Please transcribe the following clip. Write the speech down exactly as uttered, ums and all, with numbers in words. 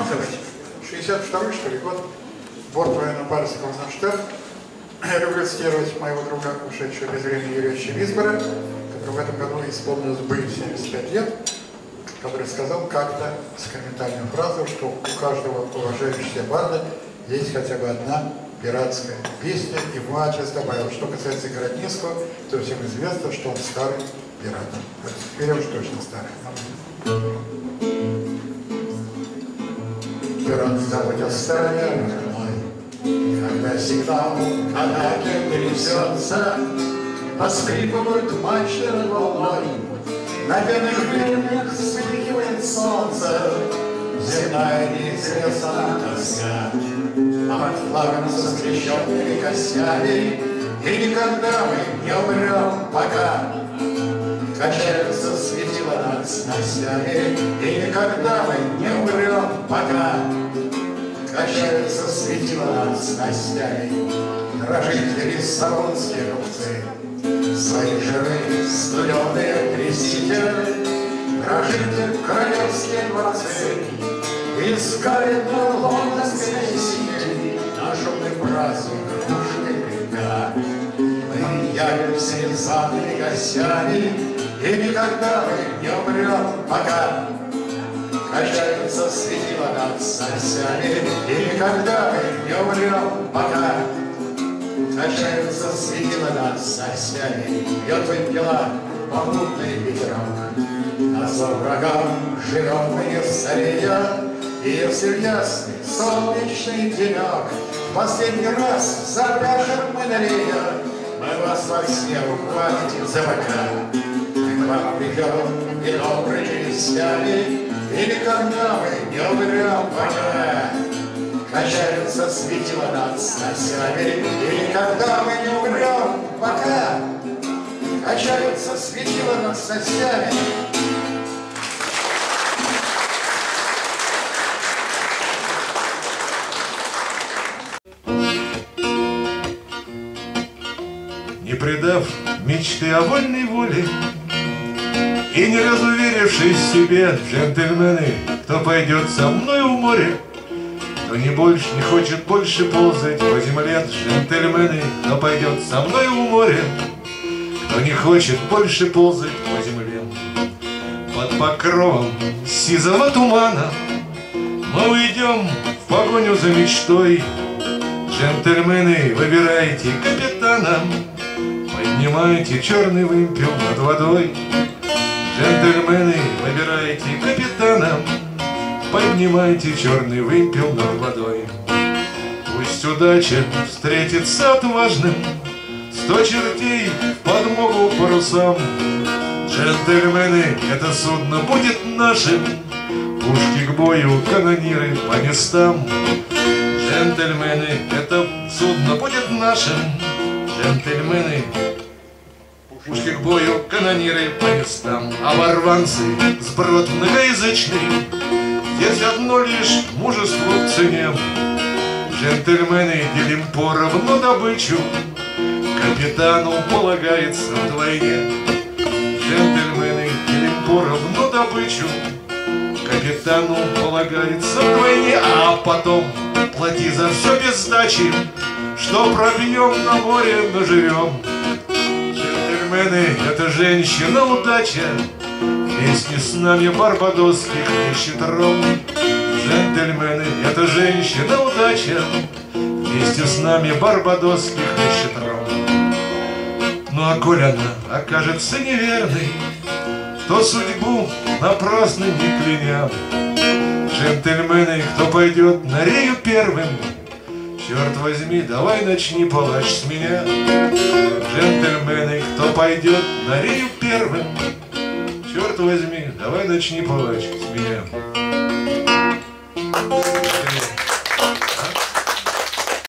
шестьдесят второй, что ли, год, борт военно-парусного Крузенштерн. Я люблю цитировать моего друга, ушедшего без времени Юрия Висбора, который в этом году исполнилось бы семьдесят пять лет, который сказал как-то сакраментальную фразу, что у каждого уважающегося барда есть хотя бы одна пиратская песня, и в адрес добавил, что касается Городницкого, то всем известно, что он старый пират. Теперь уж точно старый. Пират забудь о стороне мной, когда сигнал атаки трясется, поскрипывают мачты над волной, на пенных крыльях вспыхивает солнце, земная неизвестная тоска. Под флагом со скрещенными костями, и никогда мы не умрем, пока качаются светила над снастями, и никогда мы не умрем, пока качаются светила над снастями. Дрожите лиссабонские рубцы, свои живые студеные трясите, дрожите королевские дворцы, искает на лондонской сети на шумный праздник рушит река. Мы явимся незваными гостями, и никогда мы не умрем, пока качаются светила над снастями, и никогда мы не умрем, пока качаются светила над снастями. Бьет вымпела попутный ветерок, на зло врагам живем мы не старея. И если в ясный солнечный денек в последний раз запряжем мы на рея, мы вас во сне ухватим за бока. Мы к вам придем и добрыми вестями, и никогда мы не умрем, пока качаются светила над снастями, и никогда мы не умрем, пока качаются светила над снастями. Не предав мечты о вольной воле и не разуверившись в себе, джентльмены, кто пойдет со мной в море, кто не больше не хочет больше ползать по земле, джентльмены, кто пойдет со мной в море, кто не хочет больше ползать по земле. Под покровом сизого тумана мы уйдем в погоню за мечтой. Джентльмены, выбирайте капитана, поднимайте черный вымпел над водой. Джентльмены, выбирайте капитана, поднимайте черный вымпел над водой. Пусть удача встретится отважным, сто чертей в подмогу парусам. Джентльмены, это судно будет нашим, пушки к бою, канониры по местам. Джентльмены, это судно будет нашим, джентльмены, пушки к бою, канониры по местам. Оборванцы, сброд многоязычный, здесь одно лишь мужество в цене. Джентльмены, делим поровну добычу, капитану полагается вдвойне. Джентльмены, делим поровну добычу, капитану полагается вдвойне. А потом плати за все без сдачи, что пропьем на море, наживем. Джентльмены, это женщина удача, вместе с нами барбадосских ищет ром. Джентльмены, это женщина удача, вместе с нами барбадосских ищет ром. Ну а коль она окажется неверной, то судьбу напрасно не кляня. Джентльмены, кто пойдет на рею первым, черт возьми, давай начни палач с меня. Джентльмены, кто пойдет на рею первым, черт возьми, давай начни палач с меня.